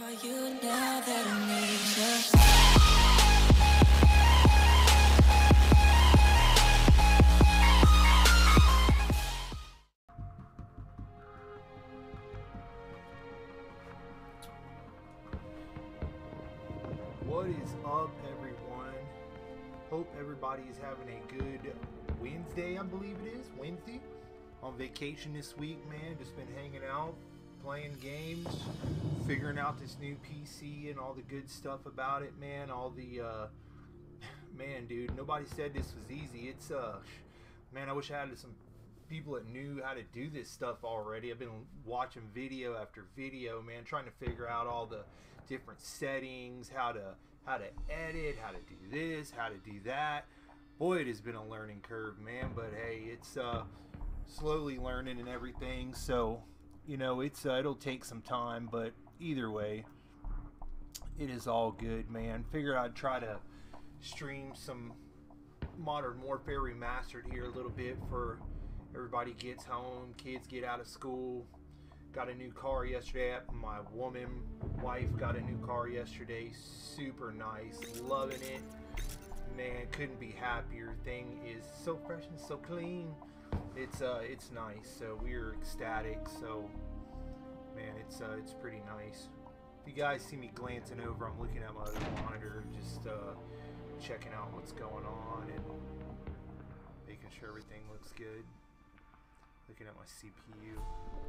What is up, everyone? Hope everybody is having a good Wednesday. I believe it is Wednesday. On vacation this week, man. Just been hanging out, playing games, figuring out this new PC and all the good stuff about it, man. All the man, dude, nobody said this was easy. It's man, I wish I had some people that knew how to do this stuff already. I've been watching video after video, man, trying to figure out all the different settings, how to edit, how to do this, how to do that. Boy, it has been a learning curve, man, but hey, it's slowly learning and everything, so you know, it's it'll take some time, but either way, it is all good, man. Figured I'd try to stream some Modern Warfare Remastered here a little bit for everybody gets home, kids get out of school. Got a new car yesterday. My wife got a new car yesterday. Super nice, loving it, man. Couldn't be happier. Thing is so fresh and so clean. It's nice. So we're ecstatic. So man, it's pretty nice. If you guys see me glancing over, I'm looking at my other monitor, just checking out what's going on and making sure everything looks good. Looking at my CPU.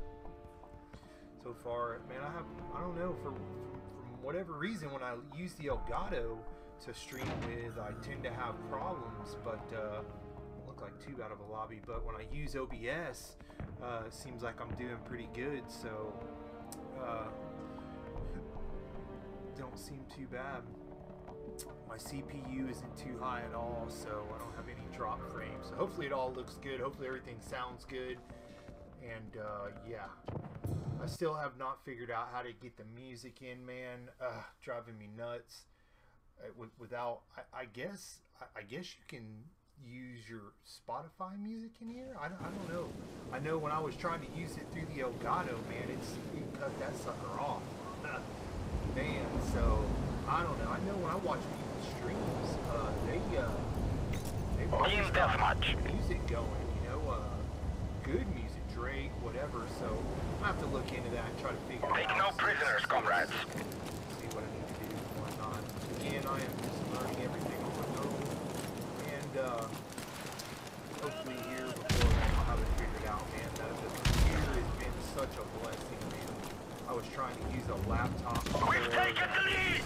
So far, man, I don't know, from whatever reason, when I use the Elgato to stream with, I tend to have problems, but don't look like too bad of a lobby. But when I use OBS, it seems like I'm doing pretty good, so don't seem too bad. My CPU isn't too high at all, so I don't have any drop frames. So hopefully it all looks good. Hopefully everything sounds good. And yeah, I still have not figured out how to get the music in, man. Driving me nuts. Without, I guess you can use your Spotify music in here. I don't know. I know when I was trying to use it through the Elgato, man, it cut that sucker off. Man, so I don't know. I know when I watch people's streams, they always got music going, you know, good music. Drake, whatever, so I have to look into that and try to figure it out. Take no prisoners, comrades. See what I need to do and whatnot. Again, I am just learning everything on my own, and hopefully here before I'll have it figured out, man. The computer has been such a blessing, man. I was trying to use a laptop. We've taken the lead!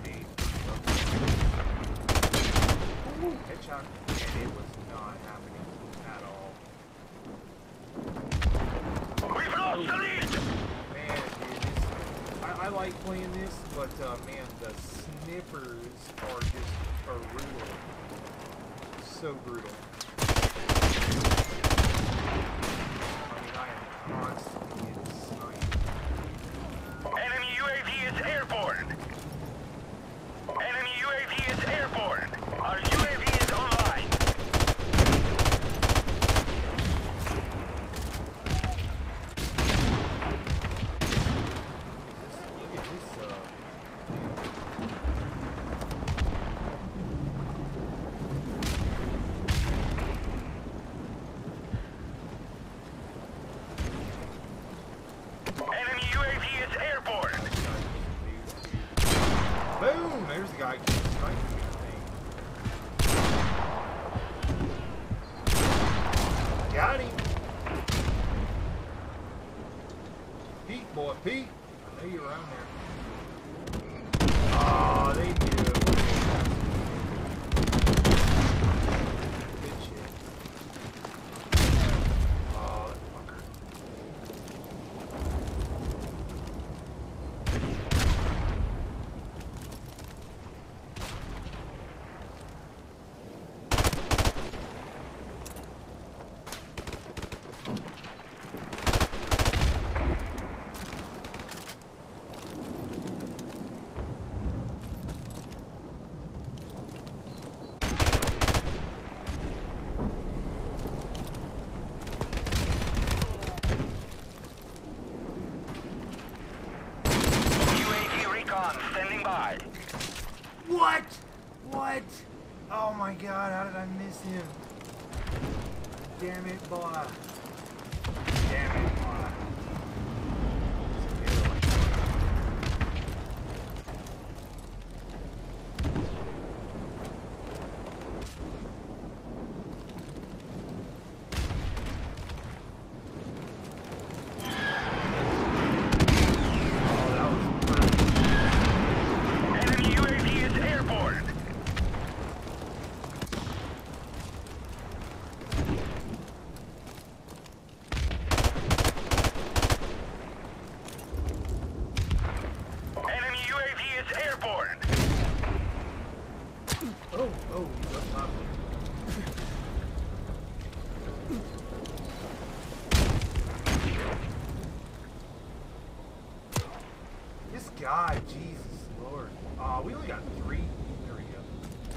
Headshot, and it was not happening at all. We've lost the lead! Man, dude, I like playing this, but man, the snippers are just brutal. So brutal. I mean, I am constantly getting sniped. Enemy UAV is airborne! Enemy UAV is airborne! Our UAV is online! Boom! There's the guy getting sniped. Got him. Pete, boy, Pete. I know you're around there. Oh, they knew it. Good shit. Oh, that fucker. nearby. What? What? Oh my god, how did I miss him? Damn it, boy. Damn it, boy. God, Jesus Lord. We only got 3. There we go.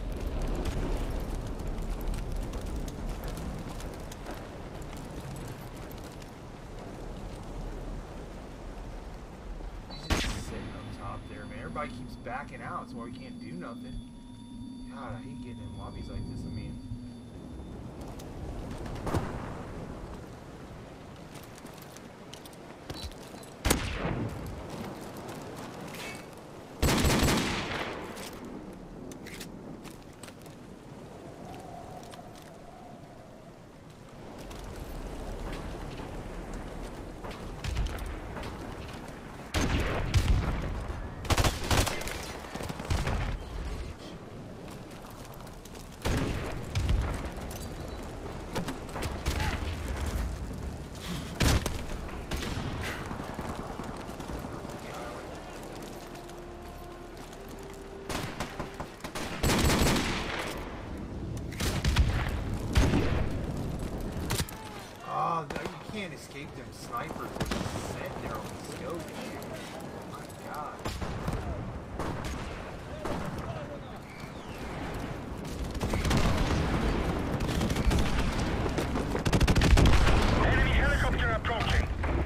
He's just sitting up top there, man. Everybody keeps backing out, so we can't do nothing. God, I hate getting in lobbies like this. I mean... can't escape them snipers that just sitting there on the scope. Oh my god. Enemy helicopter approaching.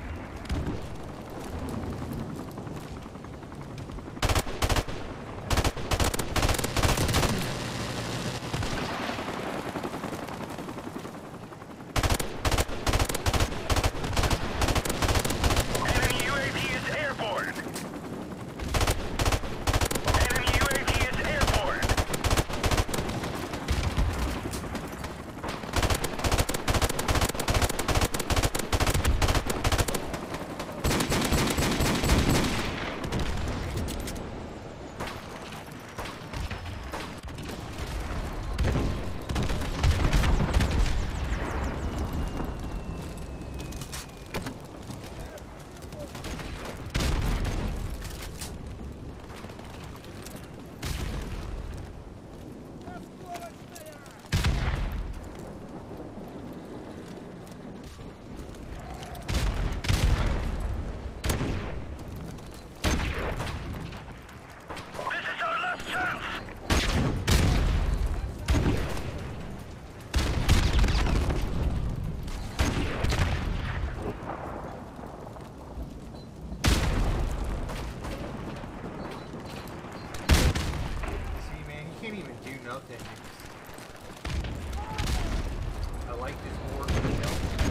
I like this more than the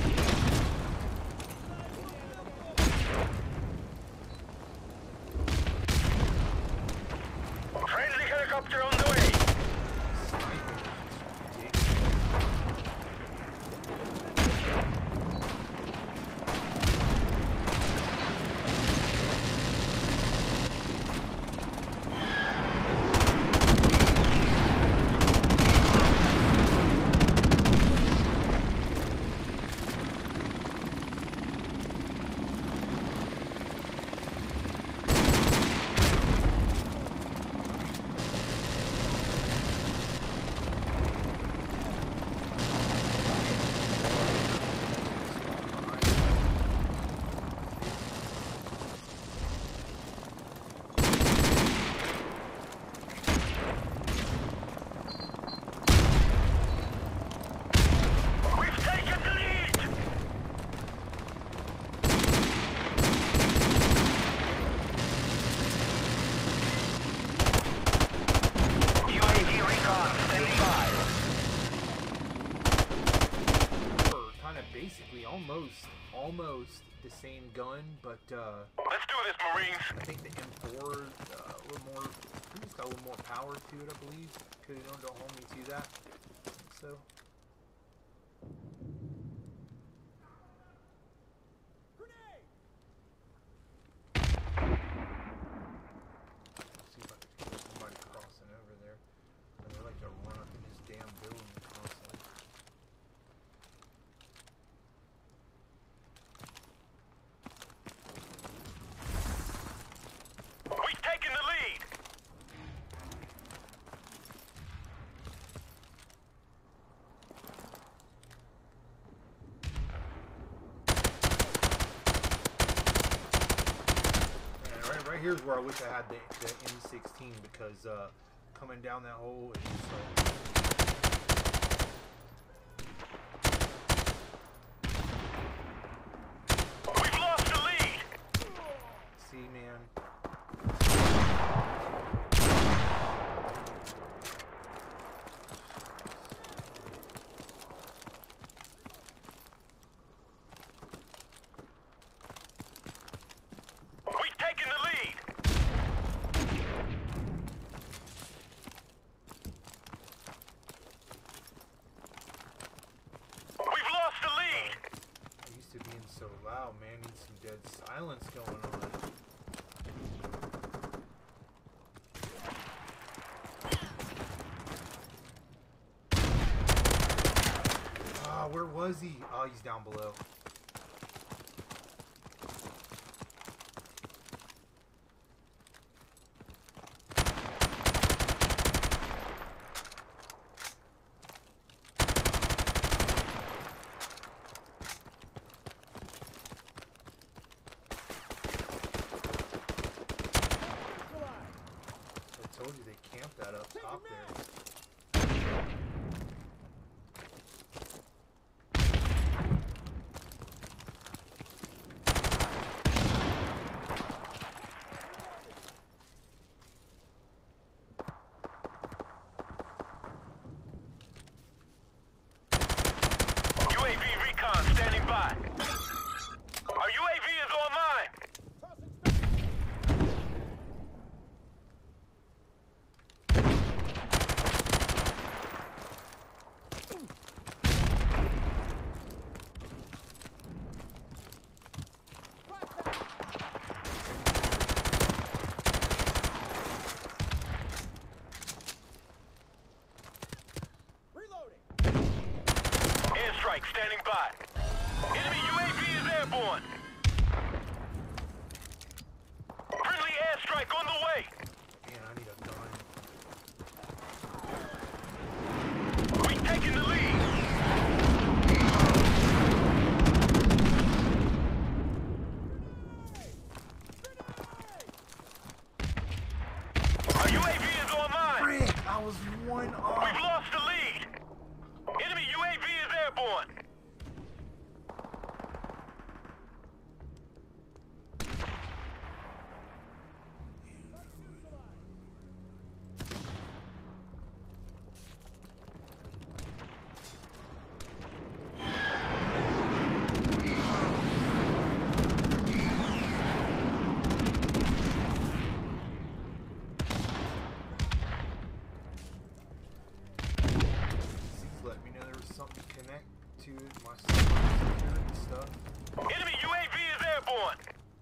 Friendly helicopter on the way. almost the same gun, but Let's do this, Marines. I think the M4 a little more. I think it's got a little more power to it, I believe. Could don't hold me to that. I think so. See if I can get somebody crossing over there. They like to run up in this damn building constantly. We've taken the lead. Yeah, right here's where I wish I had the M16 because coming down that hole is just like. We've lost the lead. See, man. We've taken the lead. We've lost the lead. I used to being so loud, man. Need some dead silence going on. Ah, where was he? Oh, he's down below. I told you they camped that up top there. UAV recon standing by. Our UAV is online. Airstrike standing by. Enemy UAV is airborne. Friendly airstrike on the way. Man, I need a gun. We've taken the lead. Our UAV is online. Frick! I was one off. We've lost the lead. Enemy UAV is airborne. Let me know there was something to connect to my security stuff. Enemy UAV is airborne.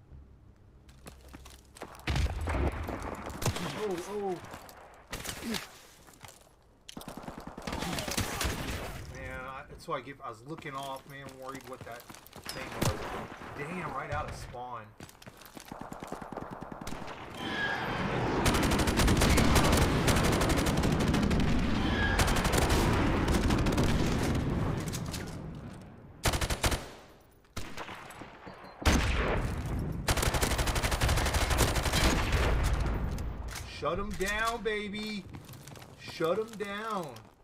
Oh. Man, that's why I was looking off, man, worried what that thing was. Damn, right out of spawn. Shut him down, baby. Shut him down.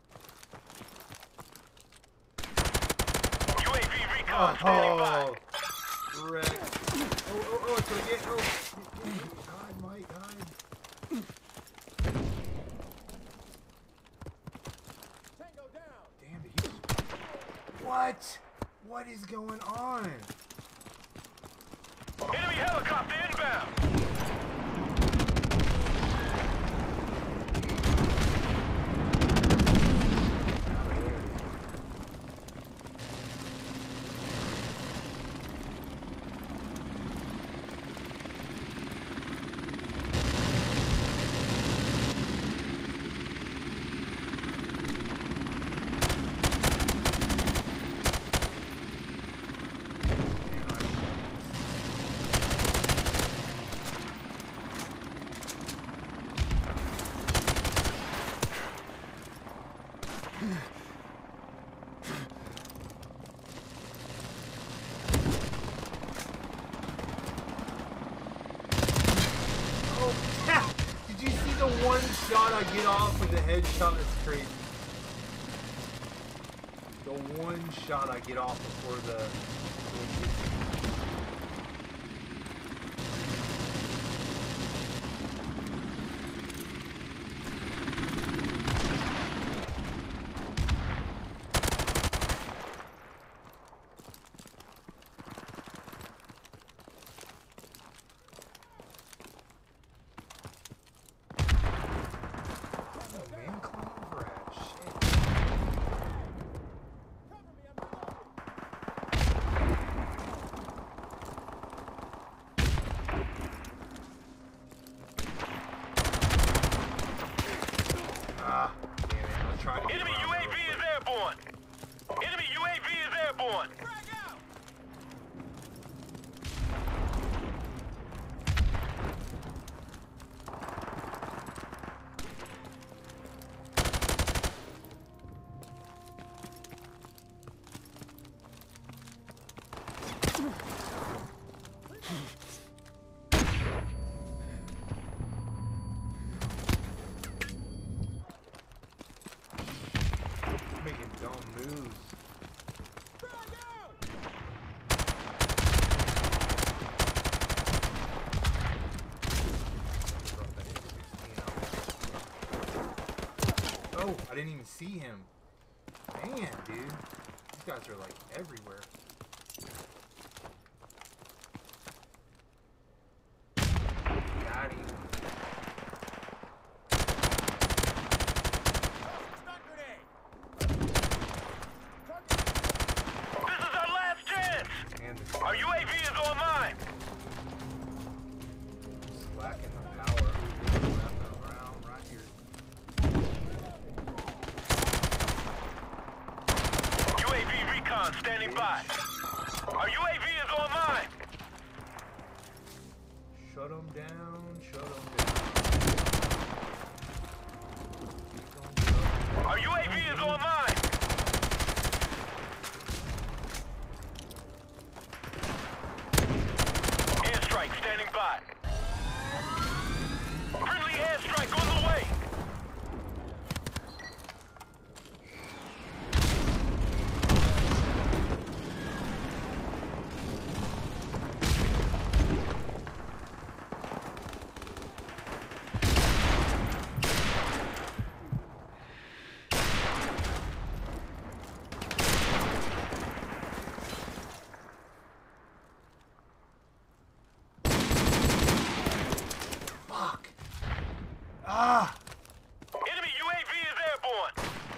UAV recon standing by. Wreck. Oh, it's gonna get. Oh, hide, Mike, hide. Tango down. Damn, did he just. What? What is going on? Enemy helicopter inbound. Did you see the one shot I get off with the headshot? That's crazy. The one shot I get off before the... Enemy UAV is airborne! Enemy UAV is airborne! Making dumb moves. Oh, I didn't even see him. Man, dude. These guys are like everywhere. Got him. Our UAV is online! Slacking the power. Around right here. UAV recon standing by. Our UAV is online! Shut them down, shut them down. Our UAV is online! Airstrike standing by. Friendly airstrike on the way. Ah! Enemy UAV is airborne.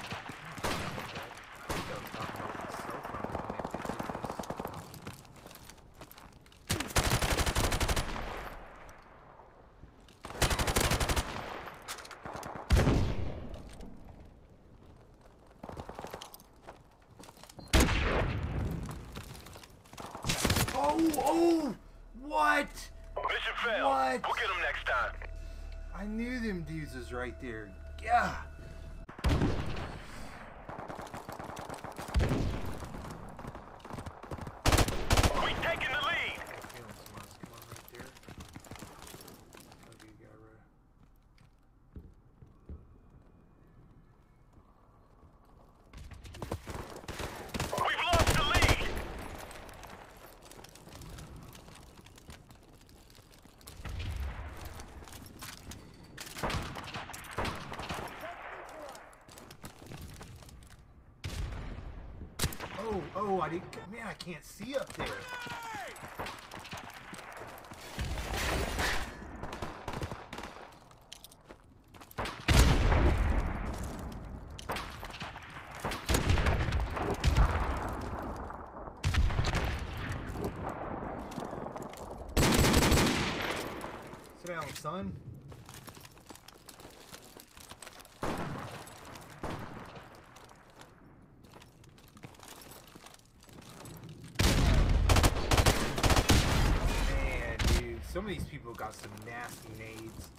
Oh! What? Mission failed. What? We'll get them next time. I knew them dudes was right there. Yeah. We taking the lead. We've lost the lead. nobody. Man, I can't see up there. Sit down, son. Some of these people got some nasty nades.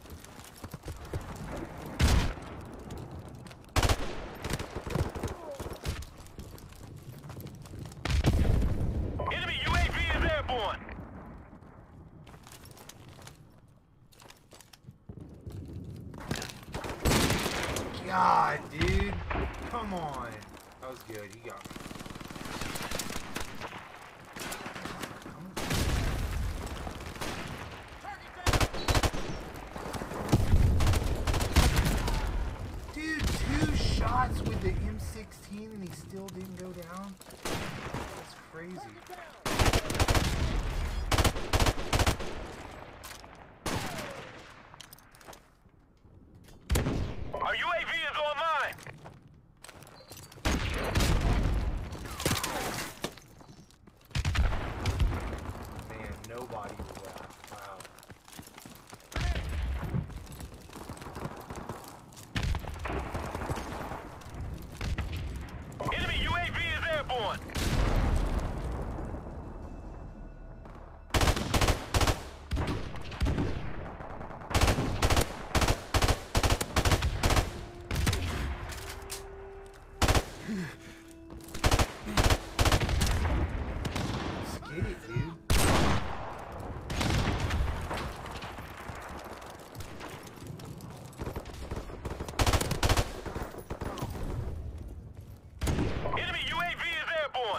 Enemy UAV is airborne. God, dude. Come on. That was good. He got me. With the M16 and he still didn't go down? That's crazy. Our UAV is online. Man, nobody was left. Wow. Enemy UAV is airborne. Let's get it, dude. Enemy UAV is airborne.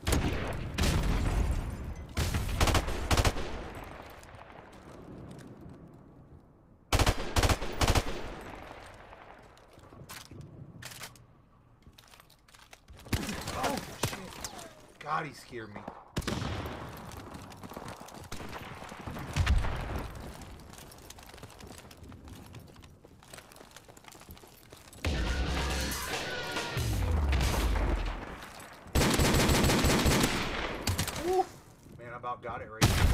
Oh, shit. God, he scared me. Oof. Man, I about got it right now.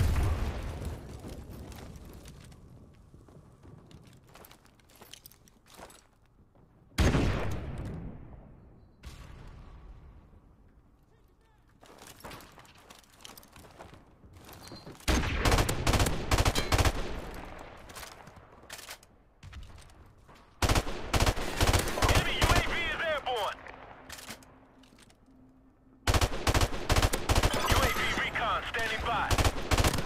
Enemy UAV is airborne. UAV recon standing by.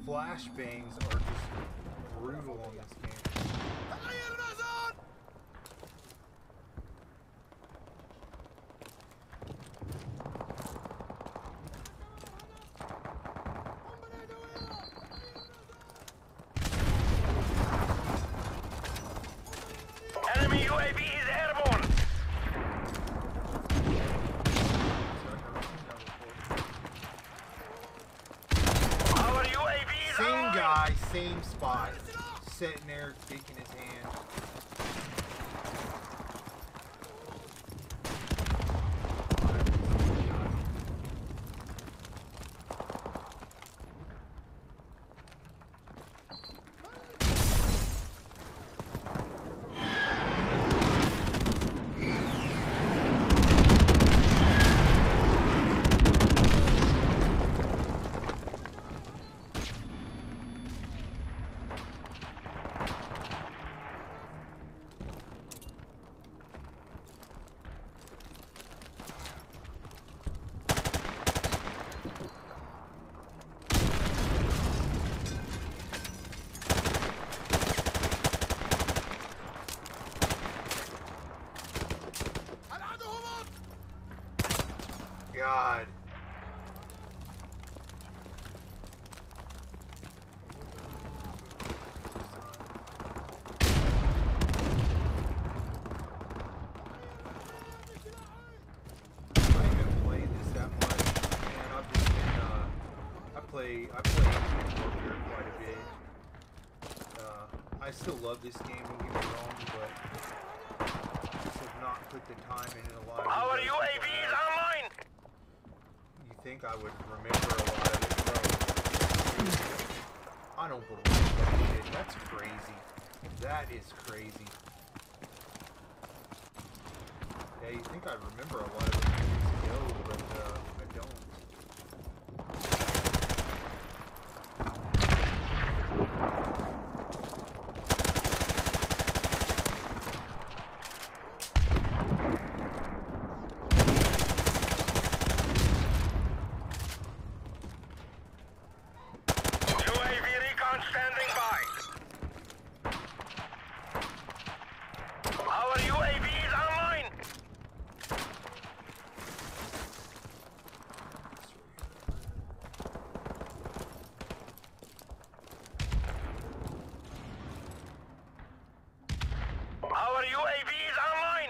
flashbangs are just brutal on this game. Enemy UAV is airborne. Our UAV is Same online. guy, same spot. Sitting there, dick in his hand. God. I haven't played this that much, and I've just been, I play Warfare quite a bit. I still love this game, don't get me wrong, but I just have not put the time in a lot of Our these UAV people is have. online. You think I would remember a lot of it, bro? I don't believe that shit. That's crazy. That is crazy. Yeah, you think I'd remember a lot of it years ago, but I don't. UAV recon standing by. Our UAV is online. Our UAV is online.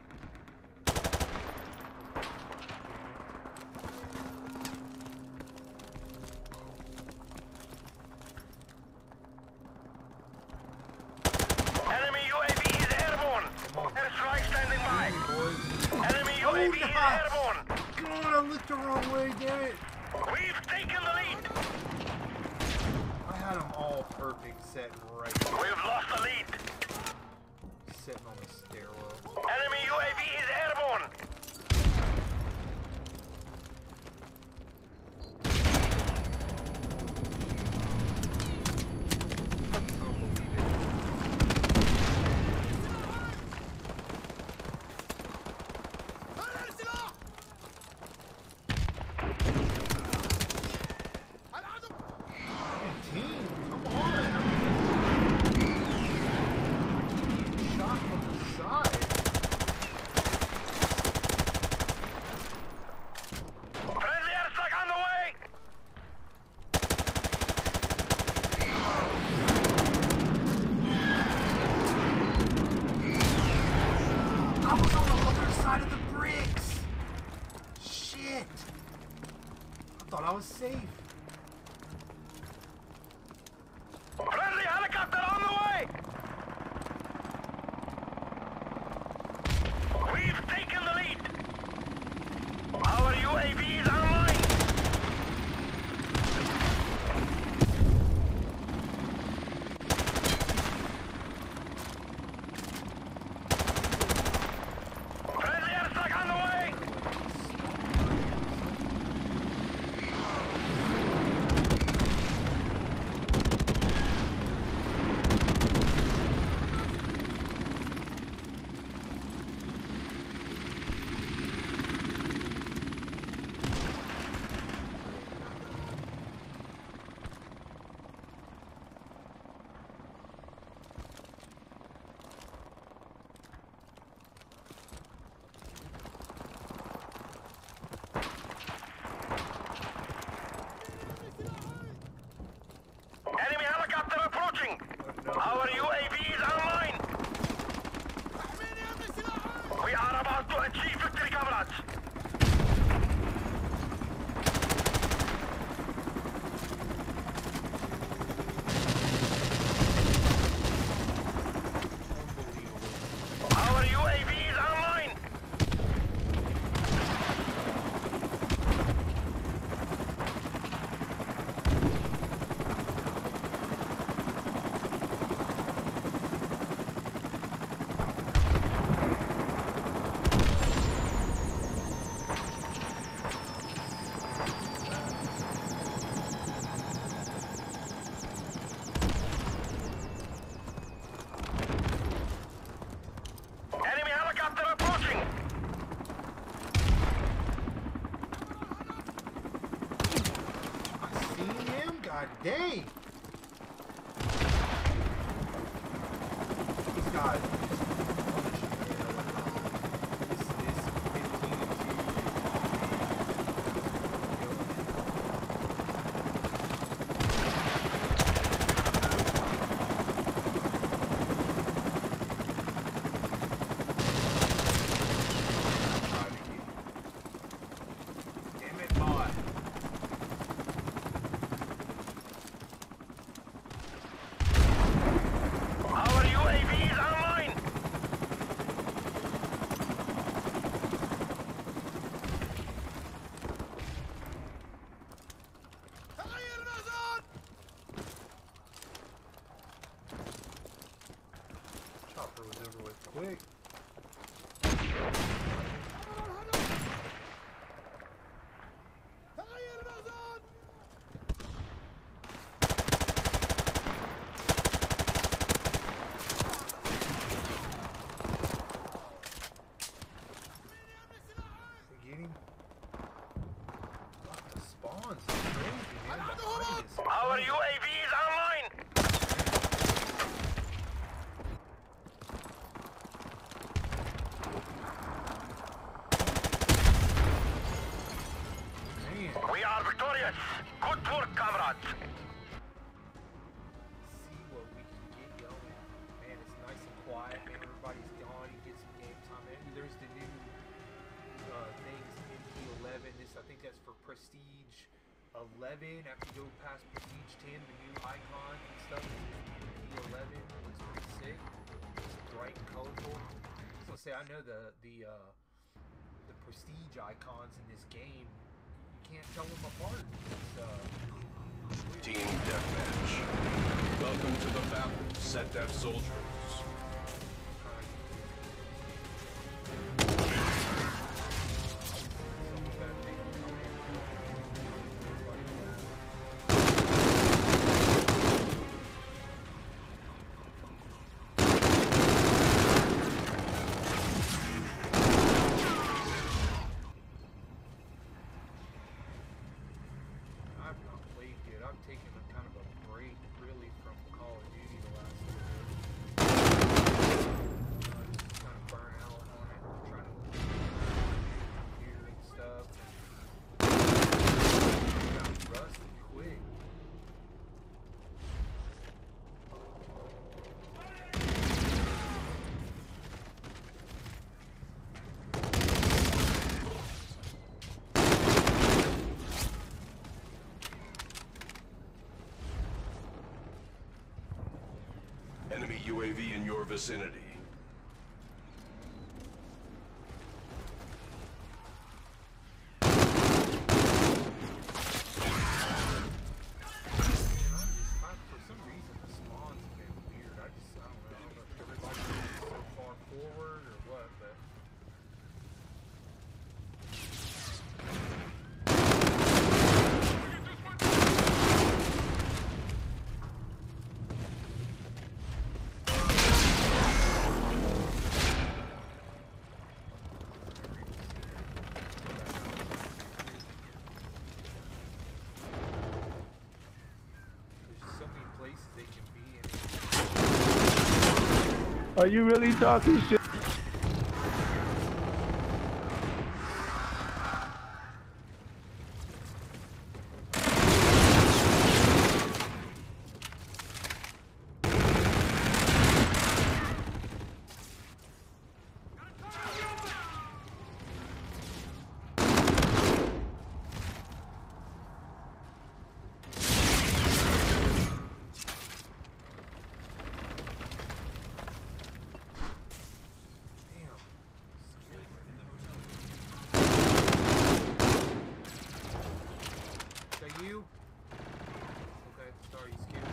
Enemy UAV is airborne. Come on. Airstrike standing by. Boys. Enemy UAV is nice. airborne. God, I looked the wrong way, damn it. We've taken the lead. I had them all perfect, set right there, We've lost the lead. sitting on the stairwell. Enemy UAV is airborne. I don't believe it. Team, come on. Shot from the side. Friendly airstrike on the way. I was on the other side of the bricks. Shit. I thought I was safe. Friendly helicopter on the way. We've taken the lead. Our UAV is online. Friendly airstrike on the way. God dang! He's got quick. Get him. The spawns are crazy, man. Our UAV is online. We are victorious. Good work, comrades. See what we can get going. Man, it's nice and quiet. Man, everybody's gone. You get some game time. Maybe there's the new things MP11. I think that's for Prestige 11. After you go past Prestige 10, the new icons and stuff is MP11. It looks pretty sick. It's bright and colorful. So say I know the Prestige icons in this game. Can't tell them apart. Team Deathmatch. Welcome to the battle, Set Def Soldiers. I've taken a kind of a break, really, from Call of Duty the last little bit. Just kind of burn out on it, trying to gear and stuff. Got rusty quick. Enemy UAV in your vicinity. For some reason, the spawns have been weird. I don't know if everybody's so far forward or what, but... Are you really talking shit? You? Okay, sorry, you scared me.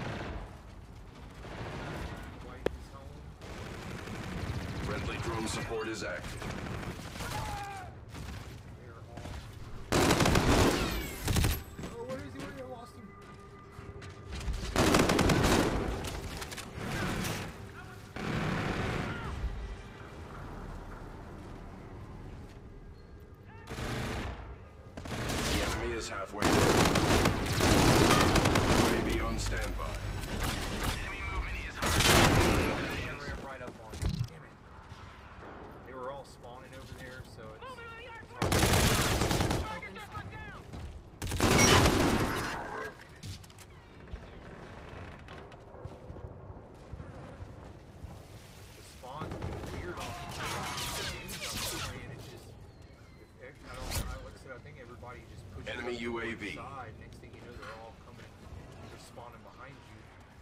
Wife is home. Friendly drone support is active. They're off. Oh, where is he? Where I lost him. The enemy is halfway there. everybody just pushes Enemy up to one UAV. side. Next thing you know, they're all coming, they're spawning behind you.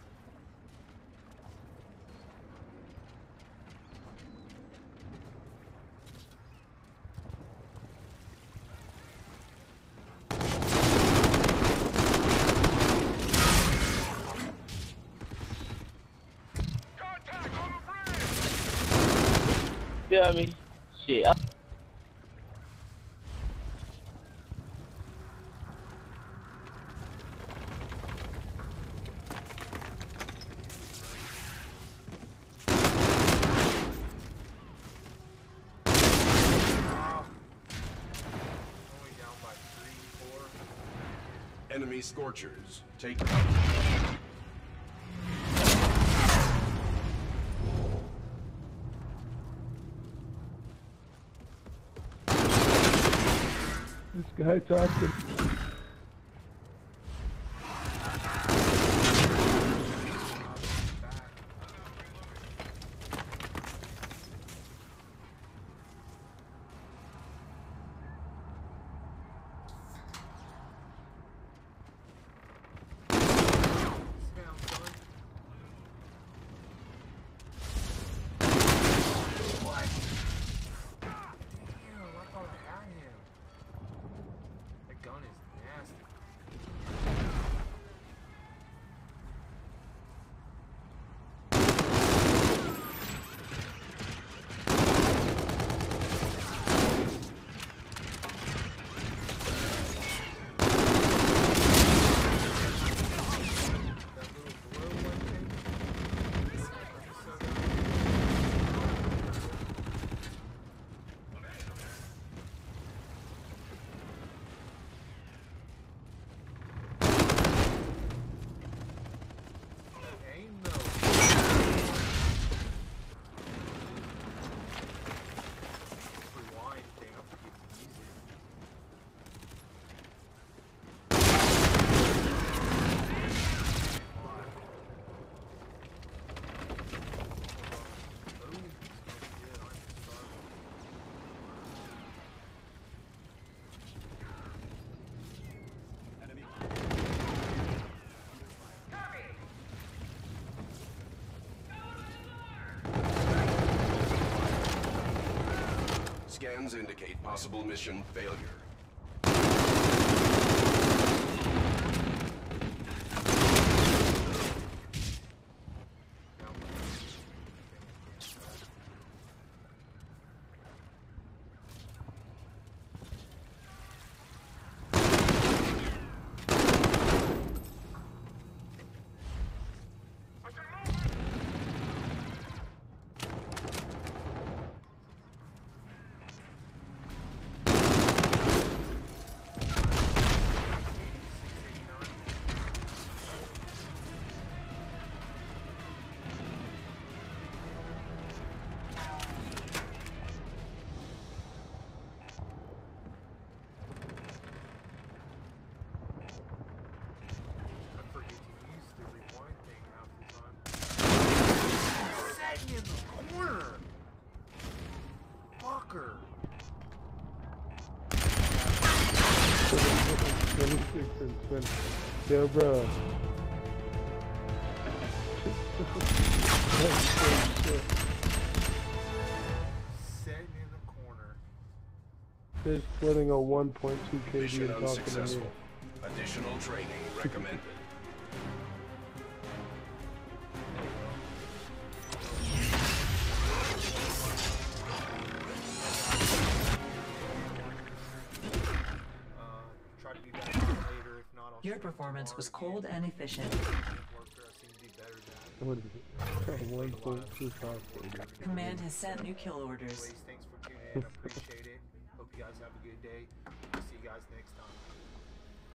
Contact on the bridge! Yeah, I mean, shit. Only down by 3, 4. Enemy Scorchers. Take cover. This guy talking. Scans indicate possible mission failure. Yo, bro. Sitting in the corner. They're splitting a 1.2 KD Mission and talking to me. unsuccessful. Additional training recommended. Try to be back later. If not, I'll Your stream performance was tomorrow cold again. and efficient. Worker, I seem to be better than. What is it? 1.25 KD. Command has sent new kill orders. Anyways, thanks for tuning in. I appreciate it. Hope you guys have a good day.